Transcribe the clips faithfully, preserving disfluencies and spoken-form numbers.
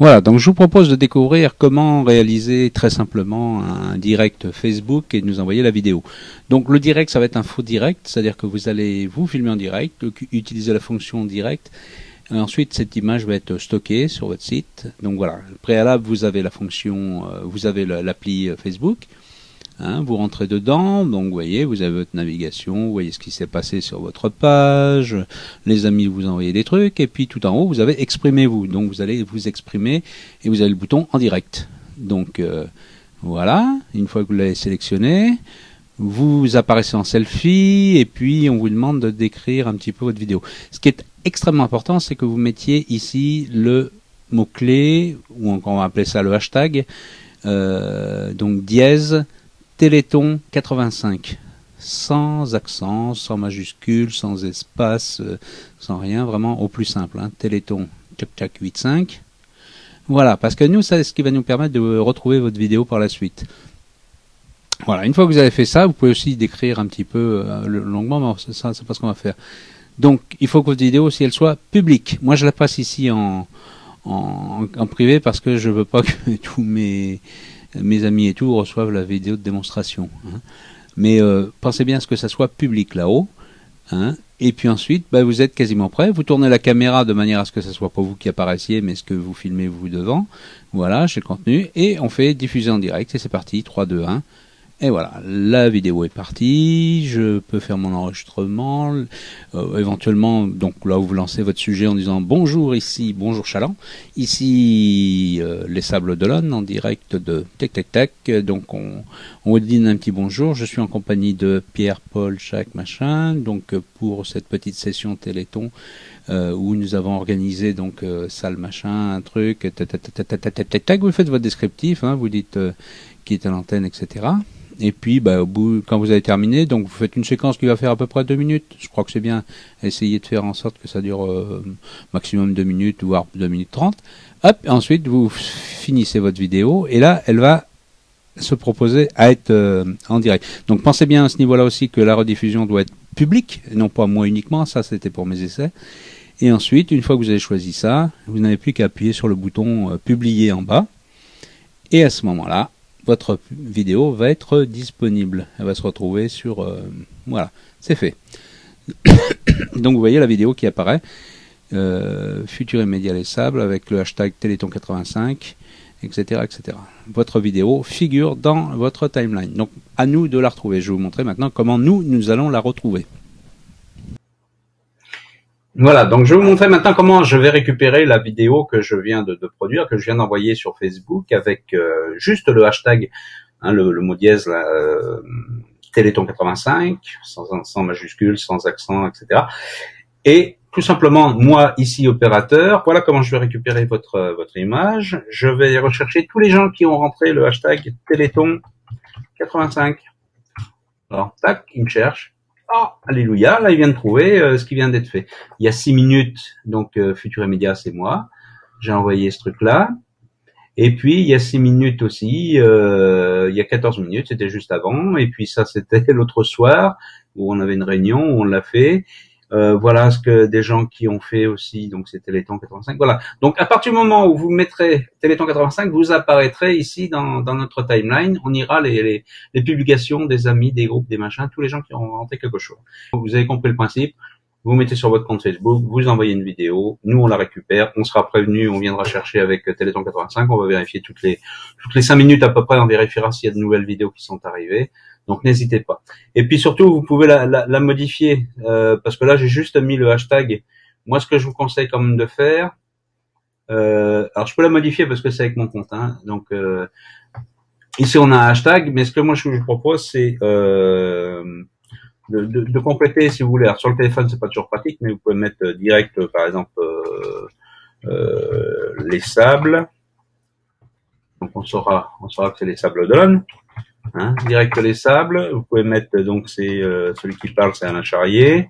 Voilà, donc je vous propose de découvrir comment réaliser très simplement un direct Facebook et de nous envoyer la vidéo. Donc le direct, ça va être un faux direct, c'est-à-dire que vous allez vous filmer en direct, utiliser la fonction direct, et ensuite cette image va être stockée sur votre site. Donc voilà, préalable, vous avez la fonction, vous avez l'appli Facebook. Hein, vous rentrez dedans, donc vous voyez, vous avez votre navigation, vous voyez ce qui s'est passé sur votre page, les amis vous envoyez des trucs, et puis tout en haut vous avez exprimez-vous, donc vous allez vous exprimer et vous avez le bouton en direct. Donc euh, voilà, une fois que vous l'avez sélectionné, vous apparaissez en selfie et puis on vous demande de décrire un petit peu votre vidéo. Ce qui est extrêmement important, c'est que vous mettiez ici le mot-clé, ou encore on va appeler ça le hashtag, euh, donc dièse Téléthon quatre-vingt-cinq, sans accent, sans majuscule, sans espace, euh, sans rien, vraiment au plus simple, hein, Téléthon tchac tchac huit cinq. Voilà, parce que nous, c'est ce qui va nous permettre de retrouver votre vidéo par la suite. Voilà, une fois que vous avez fait ça, vous pouvez aussi décrire un petit peu euh, longuement, mais ça, c'est pas ce qu'on va faire. Donc, il faut que votre vidéo, si elle soit publique. Moi, je la passe ici en, en, en privé parce que je veux pas que tous mes mes amis et tout reçoivent la vidéo de démonstration. Hein. Mais euh, pensez bien à ce que ça soit public là-haut. Hein. Et puis ensuite, bah, vous êtes quasiment prêt. Vous tournez la caméra de manière à ce que ce soit pas vous qui apparaissiez, mais ce que vous filmez vous devant. Voilà, chez le contenu. Et on fait diffuser en direct. Et c'est parti. trois, deux, un. Et voilà, la vidéo est partie, je peux faire mon enregistrement, euh, éventuellement, donc là où vous lancez votre sujet en disant bonjour ici, bonjour Chaland, ici euh, les Sables d'Olonne en direct de Tac Tac Tac, donc on, on vous dit un petit bonjour, je suis en compagnie de Pierre, Paul, Jacques, machin, donc pour cette petite session Téléthon euh, où nous avons organisé donc euh, salle machin, un truc, tac tac tac tac tac tac tac, vous faites votre descriptif, hein, vous dites euh, qui est à l'antenne, et cetera. Et puis, bah, au bout, quand vous avez terminé, donc vous faites une séquence qui va faire à peu près deux minutes. Je crois que c'est bien. Essayez de faire en sorte que ça dure euh, maximum deux minutes, voire deux minutes trente. Hop, ensuite vous finissez votre vidéo et là, elle va se proposer à être euh, en direct. Donc pensez bien à ce niveau-là aussi que la rediffusion doit être publique, et non pas moi uniquement. Ça, c'était pour mes essais. Et ensuite, une fois que vous avez choisi ça, vous n'avez plus qu'à appuyer sur le bouton euh, publier en bas. Et à ce moment-là, votre vidéo va être disponible. Elle va se retrouver sur... Euh, voilà, c'est fait. Donc vous voyez la vidéo qui apparaît. Euh, Futur Immédiat Les Sables avec le hashtag Téléthon quatre-vingt-cinq, et cetera, et cetera. Votre vidéo figure dans votre timeline. Donc à nous de la retrouver. Je vais vous montrer maintenant comment nous, nous allons la retrouver. Voilà, donc je vais vous montrer maintenant comment je vais récupérer la vidéo que je viens de, de produire, que je viens d'envoyer sur Facebook avec euh, juste le hashtag, hein, le, le mot dièse, là, euh, Téléthon quatre-vingt-cinq, sans, sans majuscule, sans accent, et cetera. Et tout simplement, moi, ici, opérateur, voilà comment je vais récupérer votre, votre image. Je vais rechercher tous les gens qui ont rentré le hashtag Téléthon quatre-vingt-cinq. Alors, tac, ils me cherchent. Oh, alléluia, là il vient de trouver euh, ce qui vient d'être fait. Il y a six minutes, donc euh, Futur Immédiat, c'est moi. J'ai envoyé ce truc-là. Et puis il y a six minutes aussi, euh, il y a quatorze minutes, c'était juste avant. Et puis ça, c'était l'autre soir où on avait une réunion, où on l'a fait. Euh, voilà ce que des gens qui ont fait aussi, donc c'est Téléthon quatre-vingt-cinq. Voilà. Donc à partir du moment où vous mettrez Téléthon quatre-vingt-cinq, vous apparaîtrez ici dans, dans notre timeline. On ira les, les, les publications des amis, des groupes, des machins, tous les gens qui ont rentré quelque chose. Vous avez compris le principe. Vous mettez sur votre compte Facebook, vous envoyez une vidéo, nous on la récupère, on sera prévenu, on viendra chercher avec Téléthon quatre-vingt-cinq, on va vérifier toutes les toutes les cinq minutes à peu près, on vérifiera s'il y a de nouvelles vidéos qui sont arrivées. Donc n'hésitez pas. Et puis surtout, vous pouvez la, la, la modifier, euh, parce que là j'ai juste mis le hashtag. Moi, ce que je vous conseille quand même de faire, euh, alors je peux la modifier parce que c'est avec mon compte. Hein, donc euh, ici on a un hashtag, mais ce que moi je vous propose, c'est euh, de, de, de compléter si vous voulez. Alors sur le téléphone, c'est pas toujours pratique, mais vous pouvez mettre direct, par exemple, euh, euh, les sables. Donc on saura, on saura que c'est les Sables d'Olonne. Hein, direct les sables, vous pouvez mettre, donc c'est euh, celui qui parle, c'est Alain Charrier.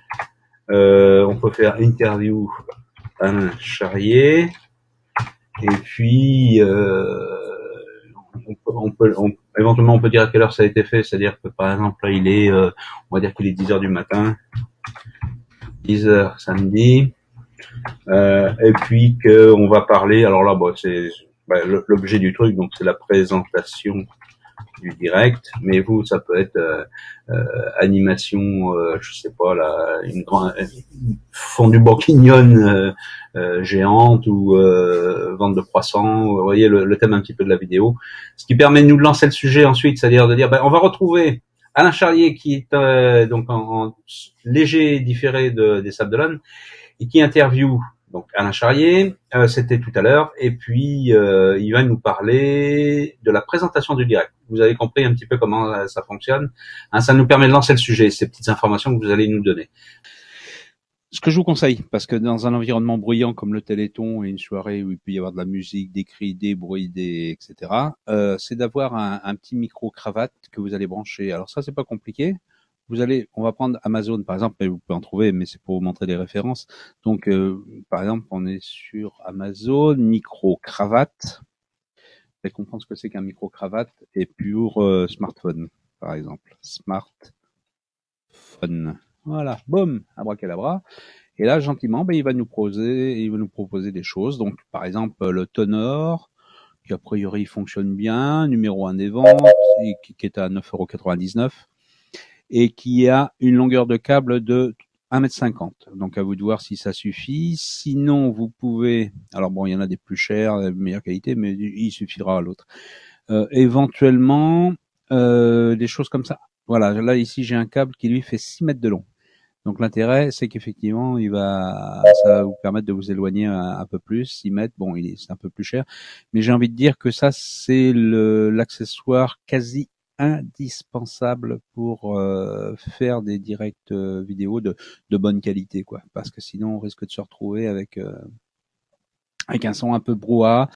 Euh, on peut faire interview Alain Charrier. Et puis euh, on peut, on peut on, éventuellement on peut dire à quelle heure ça a été fait, c'est-à-dire que par exemple là il est, euh, on va dire qu'il est dix heures du matin, dix heures samedi, Euh, et puis qu'on va parler, alors là, bon, c'est bah, l'objet du truc, donc c'est la présentation du direct, mais vous, ça peut être euh, euh, animation, euh, je sais pas, là, une grande fondue bourguignonne euh, euh, géante ou euh, vente de croissants, vous voyez le, le thème un petit peu de la vidéo, ce qui permet de nous lancer le sujet ensuite, c'est-à-dire de dire, ben, on va retrouver Alain Charlier qui est euh, donc en, en léger différé de, des Sables d'Olonne et qui interviewe donc Alain Charlier, euh, c'était tout à l'heure, et puis euh, il va nous parler de la présentation du direct. Vous avez compris un petit peu comment ça fonctionne, hein, ça nous permet de lancer le sujet, ces petites informations que vous allez nous donner. Ce que je vous conseille, parce que dans un environnement bruyant comme le Téléthon et une soirée où il peut y avoir de la musique, des cris, des bruits, des, et cetera, euh, c'est d'avoir un, un petit micro-cravate que vous allez brancher. Alors ça, c'est pas compliqué. Vous allez, on va prendre Amazon par exemple, mais vous pouvez en trouver, mais c'est pour vous montrer des références. Donc, euh, par exemple, on est sur Amazon, micro-cravate. Vous allez comprendre ce que c'est qu'un micro-cravate et pour euh, smartphone, par exemple. Smartphone. Voilà, boum, abracadabra. Et là, gentiment, ben, il va nous proposer, il va nous proposer des choses. Donc, par exemple, le Tonor, qui a priori fonctionne bien, numéro un des ventes, et qui, qui est à neuf euros quatre-vingt-dix-neuf, et qui a une longueur de câble de un mètre cinquante. Donc, à vous de voir si ça suffit. Sinon, vous pouvez, alors bon, il y en a des plus chers, de meilleure qualité, mais il suffira à l'autre. Euh, éventuellement, euh, des choses comme ça. Voilà, là, ici, j'ai un câble qui lui fait six mètres de long. Donc l'intérêt, c'est qu'effectivement, il va, ça va vous permettre de vous éloigner un, un peu plus, six mètres. Bon, il est, c'est un peu plus cher, mais j'ai envie de dire que ça, c'est le, l'accessoire quasi indispensable pour euh, faire des directs euh, vidéo de, de bonne qualité, quoi. Parce que sinon, on risque de se retrouver avec euh, avec un son un peu brouhaha.